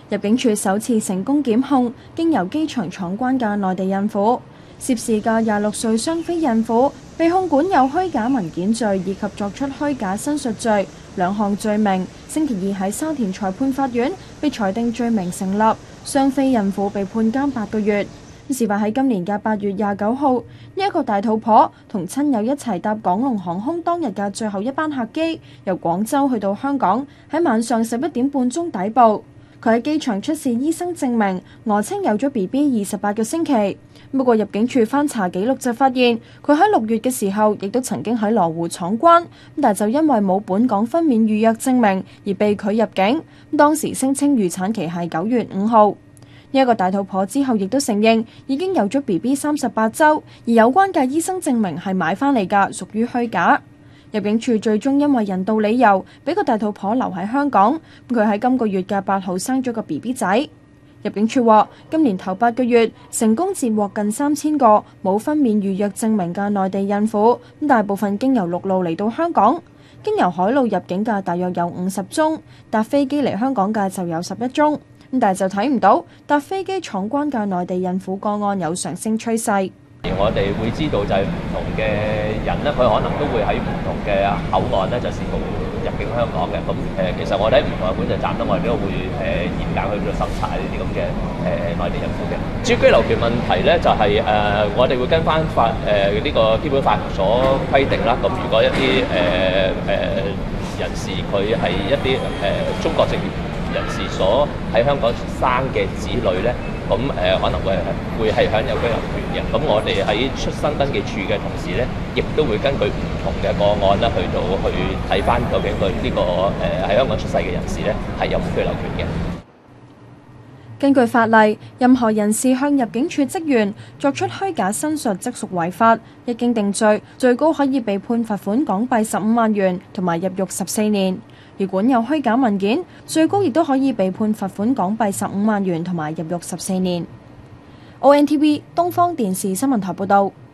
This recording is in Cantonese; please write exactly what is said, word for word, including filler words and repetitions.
入境處首次成功檢控經由機場闖關嘅內地孕婦，涉事嘅廿六歲雙非孕婦被控管有虛假文件罪以及作出虛假申述罪兩項罪名。星期二喺沙田裁判法院被裁定罪名成立，雙非孕婦被判監八個月。事發喺今年嘅八月廿九號，呢一個大肚婆同親友一齊搭港龍航空當日嘅最後一班客機，由廣州去到香港，喺晚上十一點半鐘抵埗。佢喺機場出示醫生證明，訛稱有咗 B B 二十八個星期。不過入境處翻查記錄就發現，佢喺六月嘅時候亦都曾經喺羅湖闖關，但就因為冇本港分娩預約證明而被拒入境。當時聲稱預產期係九月五號。呢一個大肚婆之後亦都承認已經有咗 B B 三十八週，而有關嘅醫生證明係買翻嚟㗎，屬於虛假。入境處最終因為人道理由，俾個大肚婆留喺香港。佢喺今個月嘅八號生咗個 B B 仔。入境處話，今年頭八個月成功接獲近三千個冇分娩預約證明嘅內地孕婦，咁大部分經由陸路嚟到香港，經由海路入境嘅大約有五十宗，搭飛機嚟香港嘅就有十一宗。咁但係就睇唔到搭飛機闖關嘅內地孕婦個案有上升趨勢。 而我哋會知道就係唔同嘅人咧，佢可能都會喺唔同嘅口岸咧就試圖入境香港嘅。咁誒，其實我哋喺唔同嘅管制站咧，我哋都會誒嚴格去到審查呢啲咁嘅誒內地孕婦嘅。至於居留權問題咧，就係誒我哋會跟翻法誒呢個基本法所規定啦。咁如果一啲誒誒人士佢係一啲誒中國籍人士所喺香港生嘅子女咧，咁誒、呃、可能會會係享有居留權嘅。咁我哋喺出生登記處嘅同時咧，亦都會根據唔同嘅個案啦，去到去睇翻究竟佢呢、這個誒喺、呃、香港出世嘅人士咧係有冇居留權嘅。 根據法例，任何人士向入境處職員作出虛假申述，即屬違法。一經定罪，最高可以被判罰款港幣十五萬元同埋入獄十四年。如管有虛假文件，最高亦都可以被判罰款港幣十五萬元同埋入獄十四年。O N T V 東方電視新聞台報導。